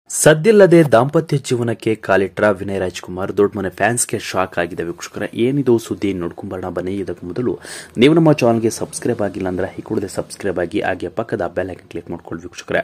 ಸದ್ದಿಲ್ಲದೆ ದಾಂಪತ್ಯ ಜೀವನಕ್ಕೆ ಕಾಲಿಟ್ರ ವಿನಯ್ ರಾಜ್ಕುಮಾರ್ ದೊಡ್ಡ ಮನೆ ಫ್ಯಾನ್ಸ್ಗೆ ಶಾಕ್ ಆಗಿದೆ. ವೀಕ್ಷಕರ, ಏನಿದು ಸುದ್ದಿ ನೋಡ್ಕೊಂಬರೋಣ ಬನ್ನಿ. ಇದಕ್ಕೆ ಮೊದಲು ನೀವು ನಮ್ಮ ಚಾನಲ್ಗೆ ಸಬ್ಸ್ಕ್ರೈಬ್ ಆಗಿಲ್ಲ ಅಂದ್ರೆ ಈ ಕೂಡಲೇ ಸಬ್ಸ್ಕ್ರೈಬ್ ಆಗಿ, ಹಾಗೆ ಪಕ್ಕದ ಬೆಲ್ ಐಕಾನ್ ಕ್ಲಿಕ್ ಮಾಡ್ಕೊಳ್ಳಿ. ವೀಕ್ಷಕರೇ,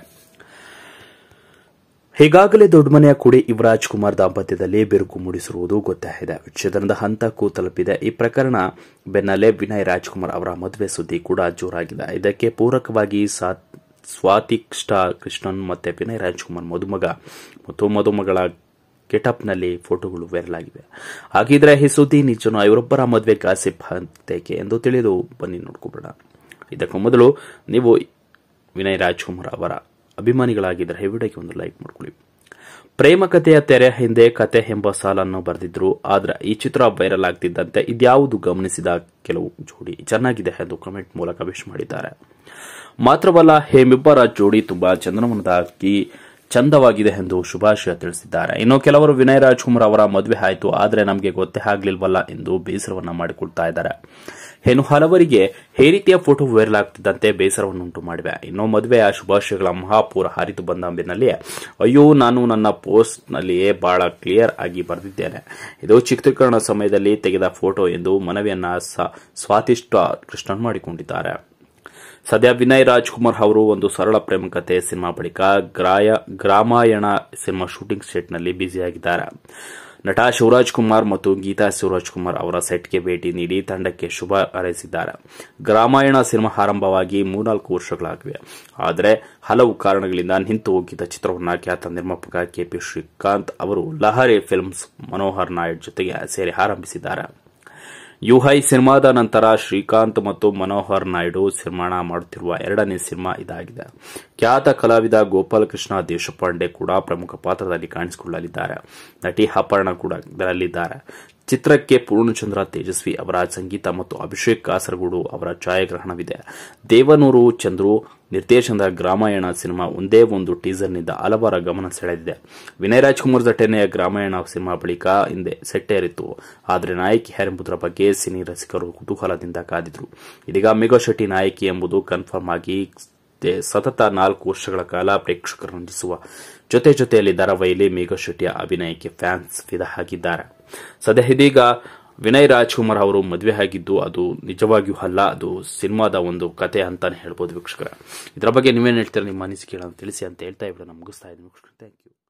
ಈಗಾಗಲೇ ದೊಡ್ಡ ಮನೆಯ ಕುಡಿ ಯುವರಾಜ್ ಕುಮಾರ್ ದಾಂಪತ್ಯದಲ್ಲಿ ಬಿರುಕು ಮೂಡಿಸಿರುವುದು ಗೊತ್ತಾಗಿದೆ. ವಿಚ್ಛೇದನದ ಹಂತಕ್ಕೂ ತಲುಪಿದೆ. ಈ ಪ್ರಕರಣ ಬೆನ್ನಲ್ಲೇ ವಿನಯ್ ರಾಜ್ಕುಮಾರ್ ಅವರ ಮದುವೆ ಸುದ್ದಿ ಕೂಡ ಜೋರಾಗಿದೆ. ಇದಕ್ಕೆ ಪೂರಕವಾಗಿ ಸ್ವಾತಿ ಕೃಷ್ಣನ್ ಮತ್ತೆ ವಿನಯ್ ರಾಜ್ಕುಮಾರ್ ಮದುಮಗ ಮತ್ತು ಮದುಮಗಳ ಗೆಟಪ್ನಲ್ಲಿ ಫೋಟೋಗಳು ವೈರಲ್ ಆಗಿವೆ. ಹಾಗಿದ್ರೆ ಈ ಸುದ್ದಿ ನಿಜನೋ, ಇವರೊಬ್ಬರ ಮದುವೆ ಗಾಸಿಪ್ ಅಂತೇಕೆ ಎಂದು ತಿಳಿದು ಬನ್ನಿ ನೋಡ್ಕೊಬೇಡ. ಇದಕ್ಕೂ ಮೊದಲು ನೀವು ವಿನಯ್ ರಾಜ್ಕುಮಾರ್ ಅವರ ಅಭಿಮಾನಿಗಳಾಗಿದ್ದರೆ ಈ ವಿಡಿಯೋಗೆ ಒಂದು ಲೈಕ್ ಮಾಡ್ಕೊಳ್ಳಿ. ಪ್ರೇಮ ಕಥೆಯ ತೆರೆ ಹಿಂದೆ ಕತೆ ಎಂಬ ಸಾಲನ್ನು ಬರೆದಿದ್ರು. ಆದ್ರೆ ಈ ಚಿತ್ರ ವೈರಲ್ ಆಗ್ತಿದ್ದಂತೆ ಇದ್ಯಾವುದು ಗಮನಿಸಿದ ಕೆಲವು ಜೋಡಿ ಚೆನ್ನಾಗಿದೆ ಎಂದು ಕಮೆಂಟ್ ಮೂಲಕ ವಿಶ್ ಮಾಡಿದ್ದಾರೆ. ಮಾತ್ರವಲ್ಲ, ಹೇಮಿಬ್ಬರ ಜೋಡಿ ತುಂಬಾ ಚಂದವಾಗಿದೆ ಎಂದು ಶುಭಾಶಯ ತಿಳಿಸಿದ್ದಾರೆ. ಇನ್ನು ಕೆಲವರು ವಿನಯ್ ರಾಜ್ಕುಮಾರ್ ಅವರ ಮದುವೆ ಆಯಿತು, ಆದರೆ ನಮಗೆ ಗೊತ್ತೇ ಆಗ್ಲಿಲ್ವಲ್ಲ ಎಂದು ಬೇಸರವನ್ನ ಮಾಡಿಕೊಳ್ತಾ ಇದ್ದಾರೆ. ಇನ್ನು ಹಲವರಿಗೆ ಈ ರೀತಿಯ ಫೋಟೋ ವೈರಲ್ ಆಗ್ತಿದ್ದಂತೆ ಬೇಸರವನ್ನುಂಟು ಮಾಡಿವೆ. ಇನ್ನು ಮದುವೆಯ ಶುಭಾಶಯಗಳ ಮಹಾಪೂರ ಹರಿದು ಬಂದ ಬೆನ್ನಲ್ಲಿಯೇ ಅಯ್ಯೋ, ನಾನು ನನ್ನ ಪೋಸ್ಟ್ ನಲ್ಲಿಯೇ ಬಹಳ ಕ್ಲಿಯರ್ ಆಗಿ ಬರೆದಿದ್ದೇನೆ, ಇದು ಚಿತ್ರೀಕರಣ ಸಮಯದಲ್ಲಿ ತೆಗೆದ ಫೋಟೋ ಎಂದು ಮನವಿಯನ್ನ ಸ್ವಾತಿ ಕೃಷ್ಣನ್ ಮಾಡಿಕೊಂಡಿದ್ದಾರೆ. ಸದ್ಯ ವಿನಯ್ ರಾಜ್ಕುಮಾರ್ ಅವರು ಒಂದು ಸರಳ ಪ್ರೇಮ ಕಥೆ ಸಿನಿಮಾ ಬಳಿಕ ಗ್ರಾಮಾಯಣ ಸಿನಿಮಾ ಶೂಟಿಂಗ್ ಸೆಟ್ನಲ್ಲಿ ಬ್ಯುಸಿಯಾಗಿದ್ದಾರೆ. ನಟ ಶಿವರಾಜ್ ಕುಮಾರ್ ಮತ್ತು ಗೀತಾ ಶಿವರಾಜ್ ಕುಮಾರ್ ಅವರ ಸೆಟ್ಗೆ ಭೇಟಿ ನೀಡಿ ತಂಡಕ್ಕೆ ಶುಭ ಹಾರೈಸಿದ್ದಾರೆ. ಗ್ರಾಮಾಯಣ ಸಿನಿಮಾ ಆರಂಭವಾಗಿ 3-4 ವರ್ಷಗಳಾಗಿವೆ. ಆದರೆ ಹಲವು ಕಾರಣಗಳಿಂದ ನಿಂತು ಹೋಗಿದ್ದ ಚಿತ್ರವನ್ನು ಖ್ಯಾತ ನಿರ್ಮಾಪಕ ಕೆಪಿ ಶ್ರೀಕಾಂತ್ ಅವರು ಲಹರಿ ಫಿಲ್ಮ್ಸ್ ಮನೋಹರ್ ನಾಯ್ಡು ಜೊತೆಗೆ ಸೇರಿ ಆರಂಭಿಸಿದ್ದಾರೆ. ಯುಹೈ ಸಿನಿಮಾದ ನಂತರ ಶ್ರೀಕಾಂತ್ ಮತ್ತು ಮನೋಹರ್ ನಾಯ್ಡು ನಿರ್ಮಾಣ ಮಾಡುತ್ತಿರುವ 2ನೇ ಸಿನಿಮಾ ಇದಾಗಿದೆ. ಖ್ಯಾತ ಕಲಾವಿದ ಗೋಪಾಲಕೃಷ್ಣ ದೇಶಪಾಂಡೆ ಕೂಡ ಪ್ರಮುಖ ಪಾತ್ರದಲ್ಲಿ ಕಾಣಿಸಿಕೊಳ್ಳಲಿದ್ದಾರೆ. ನಟಿ ಅಪರ್ಣ ಕೂಡ ಇದರಲ್ಲಿದ್ದಾರೆ. ಚಿತ್ರಕ್ಕೆ ಪೂರ್ಣಚಂದ್ರ ತೇಜಸ್ವಿ ಅವರ ಸಂಗೀತ ಮತ್ತು ಅಭಿಷೇಕ್ ಕಾಸರಗೋಡು ಅವರ ಛಾಯಾಗ್ರಹಣವಿದೆ. ದೇವನೂರು ಚಂದ್ರು ನಿರ್ದೇಶನದ ಗ್ರಾಮಾಯಣ ಸಿನಿಮಾ ಒಂದೇ ಒಂದು ಟೀಸರ್ನಿಂದ ಹಲವರ ಗಮನ ಸೆಳೆದಿದೆ. ವಿನಯ್ ರಾಜ್ಕುಮಾರ್ ಜೊತೆನೆಯ ಗ್ರಾಮಾಯಣ ಸಿನಿಮಾ ಬಳಿಕ ಹಿಂದೆ ಸೆಟ್ಟೇರಿತ್ತು. ಆದರೆ ನಾಯಕಿ ಯಾರೆಂಬುದರ ಬಗ್ಗೆ ಸಿನಿ ರಸಿಕರು ಕುತೂಹಲದಿಂದ ಕಾದಿದ್ರು. ಇದೀಗ ಮೇಘಾ ಶೆಟ್ಟಿ ನಾಯಕಿ ಎಂಬುದು ಕನ್ಫರ್ಮ್ ಆಗಿ ಸತತ 4 ವರ್ಷಗಳ ಕಾಲ ಪ್ರೇಕ್ಷಕರು ರಂಜಿಸುವ ಜೊತೆಯಲ್ಲಿ ಧಾರಾವಾಹಿಯಲ್ಲಿ ಮೇಘಾ ಶೆಟ್ಟಿಯ ಅಭಿನಯಕ್ಕೆ ಫ್ಯಾನ್ಸ್ ಫಿದಾ ಆಗಿದ್ದಾರೆ. ಸದ್ಯ ಇದೀಗ ವಿನಯ್ ರಾಜ್ಕುಮಾರ್ ಅವರು ಮದುವೆ ಆಗಿದ್ದು ಅದು ನಿಜವಾಗಿಯೂ ಅಲ್ಲ, ಅದು ಸಿನಿಮಾದ ಒಂದು ಕತೆ ಅಂತಾನೆ ಹೇಳ್ಬೋದು. ವೀಕ್ಷಕರ, ಇದರ ಬಗ್ಗೆ ನೀವೇನು ಹೇಳ್ತೀರಾ, ನಿಮ್ಮ ಅನಿಸಿಕೆಗಳನ್ನು ತಿಳಿಸಿ ಅಂತ ಹೇಳ್ತಾ ಇವ್ರು ಮುಗಿಸ್ತಾ ಇದ್ದೀನಿ. Thank you.